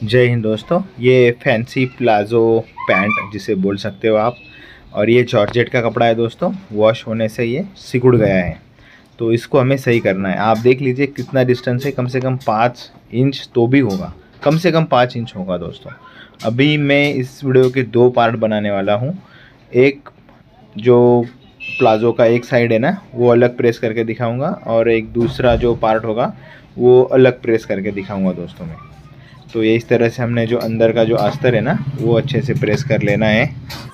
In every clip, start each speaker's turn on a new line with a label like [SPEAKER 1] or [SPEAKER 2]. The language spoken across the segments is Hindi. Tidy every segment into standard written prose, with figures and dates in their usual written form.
[SPEAKER 1] जय हिंद दोस्तों। ये फैंसी प्लाज़ो पैंट जिसे बोल सकते हो आप, और ये जॉर्जेट का कपड़ा है दोस्तों। वॉश होने से ये सिकुड़ गया है, तो इसको हमें सही करना है। आप देख लीजिए कितना डिस्टेंस है, कम से कम 5 इंच तो भी होगा, कम से कम 5 इंच होगा दोस्तों। अभी मैं इस वीडियो के 2 पार्ट बनाने वाला हूँ। एक जो प्लाज़ो का एक साइड है ना, वो अलग प्रेस करके दिखाऊंगा, और एक दूसरा जो पार्ट होगा वो अलग प्रेस करके दिखाऊंगा दोस्तों मैं। तो ये इस तरह से हमने जो अंदर का जो अस्तर है ना, वो अच्छे से प्रेस कर लेना है।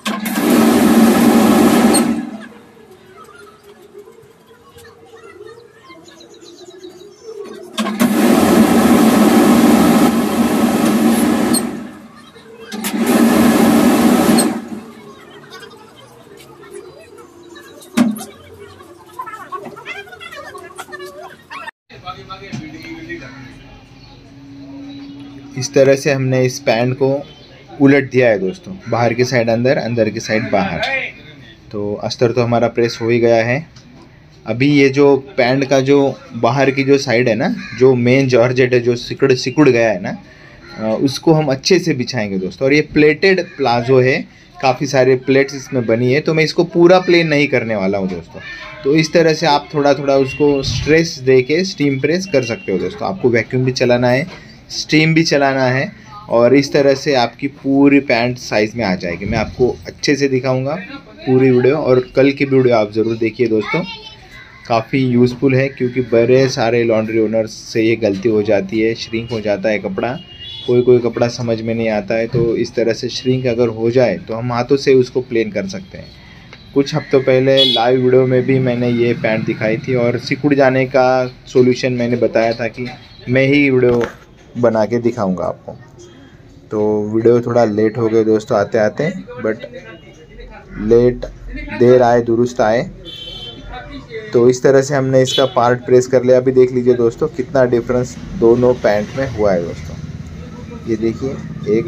[SPEAKER 1] इस तरह से हमने इस पैंट को उलट दिया है दोस्तों, बाहर की साइड अंदर, अंदर की साइड बाहर। तो अस्तर तो हमारा प्रेस हो ही गया है। अभी ये जो पैंट का जो बाहर की जो साइड है ना, जो मेन जॉर्जेट है जो सिकुड़ गया है ना, उसको हम अच्छे से बिछाएंगे दोस्तों। और ये प्लेटेड प्लाजो है, काफ़ी सारे प्लेट्स इसमें बनी है, तो मैं इसको पूरा प्लेन नहीं करने वाला हूँ दोस्तों। तो इस तरह से आप थोड़ा थोड़ा उसको स्ट्रेस दे के स्टीम प्रेस कर सकते हो दोस्तों। आपको वैक्यूम भी चलाना है, स्टीम भी चलाना है, और इस तरह से आपकी पूरी पैंट साइज़ में आ जाएगी। मैं आपको अच्छे से दिखाऊंगा पूरी वीडियो, और कल की वीडियो आप ज़रूर देखिए दोस्तों। काफ़ी यूज़फुल है, क्योंकि बड़े सारे लॉन्ड्री ओनर्स से ये गलती हो जाती है, श्रिंक हो जाता है कपड़ा। कोई कपड़ा समझ में नहीं आता है, तो इस तरह से श्रिंक अगर हो जाए तो हम हाथों से उसको प्लेन कर सकते हैं। कुछ हफ्तों पहले लाइव वीडियो में भी मैंने ये पैंट दिखाई थी, और सिकुड़ जाने का सॉल्यूशन मैंने बताया था कि मैं ही वीडियो बना के दिखाऊंगा आपको। तो वीडियो थोड़ा लेट हो गए दोस्तों आते आते, बट लेट देर आए दुरुस्त आए। तो इस तरह से हमने इसका पार्ट प्रेस कर लिया। अभी देख लीजिए दोस्तों कितना डिफरेंस दोनों पैंट में हुआ है दोस्तों। ये देखिए एक,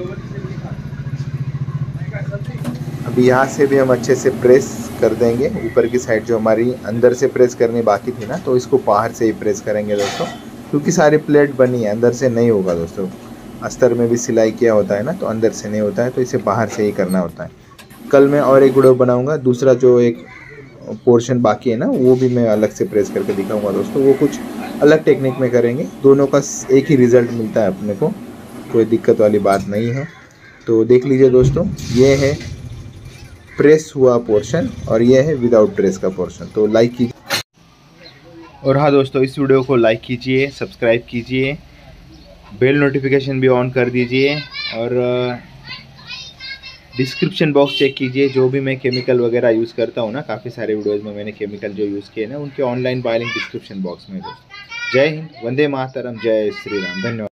[SPEAKER 1] अभी यहाँ से भी हम अच्छे से प्रेस कर देंगे। ऊपर की साइड जो हमारी अंदर से प्रेस करनी बाकी थी ना, तो इसको बाहर से ही प्रेस करेंगे दोस्तों, क्योंकि सारी प्लेट बनी है, अंदर से नहीं होगा दोस्तों। अस्तर में भी सिलाई किया होता है ना, तो अंदर से नहीं होता है, तो इसे बाहर से ही करना होता है। कल मैं और एक वीडियो बनाऊंगा, दूसरा जो एक पोर्शन बाकी है ना, वो भी मैं अलग से प्रेस करके दिखाऊंगा दोस्तों। वो कुछ अलग टेक्निक में करेंगे, दोनों का एक ही रिज़ल्ट मिलता है अपने को, कोई दिक्कत वाली बात नहीं है। तो देख लीजिए दोस्तों, ये है प्रेस हुआ पोर्शन, और ये है विदाउट प्रेस का पोर्शन। तो लाइक कीजिए, और हाँ दोस्तों, इस वीडियो को लाइक कीजिए, सब्सक्राइब कीजिए, बेल नोटिफिकेशन भी ऑन कर दीजिए, और डिस्क्रिप्शन बॉक्स चेक कीजिए। जो भी मैं केमिकल वगैरह यूज़ करता हूँ ना, काफ़ी सारे वीडियोज़ में मैंने केमिकल जो यूज़ किए ना, उनके online by link description box में दोस्तों। जय हिंद, वंदे मातरम, जय श्री राम, धन्यवाद।